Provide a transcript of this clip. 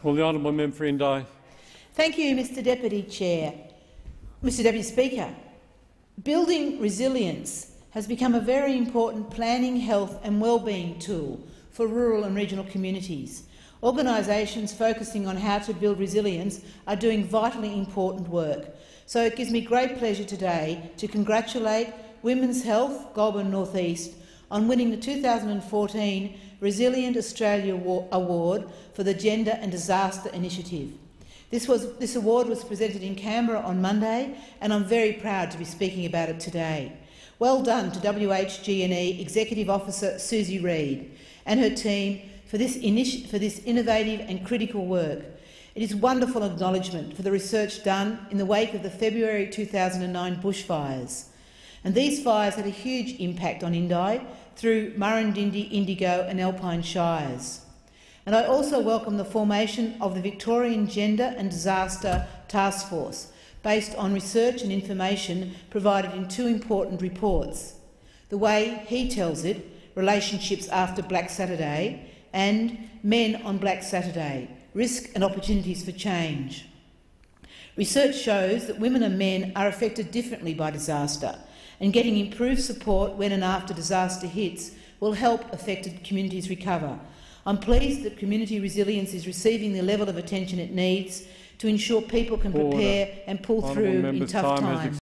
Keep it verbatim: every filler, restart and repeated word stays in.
Will the honourable member for Indi? Thank you, Mister Deputy Chair. Mister Deputy Speaker, building resilience has become a very important planning, health and wellbeing tool for rural and regional communities. Organisations focusing on how to build resilience are doing vitally important work. So it gives me great pleasure today to congratulate Women's Health, Goulburn North East, on winning the two thousand fourteen Resilient Australia Award for the Gender and Disaster Initiative. This, was, this award was presented in Canberra on Monday, and I'm very proud to be speaking about it today. Well done to W H G and E Executive Officer Susie Reid and her team for this, for this innovative and critical work. It is wonderful acknowledgement for the research done in the wake of the February two thousand nine bushfires. And these fires had a huge impact on Indi through Murrindindi, Indigo and Alpine Shires. And I also welcome the formation of the Victorian Gender and Disaster Task Force, based on research and information provided in two important reports: The Way He Tells It, Relationships After Black Saturday, and Men on Black Saturday, Risk and Opportunities for Change. Research shows that women and men are affected differently by disaster, and getting improved support when and after disaster hits will help affected communities recover. I'm pleased that community resilience is receiving the level of attention it needs to ensure people can prepare and pull through in tough times.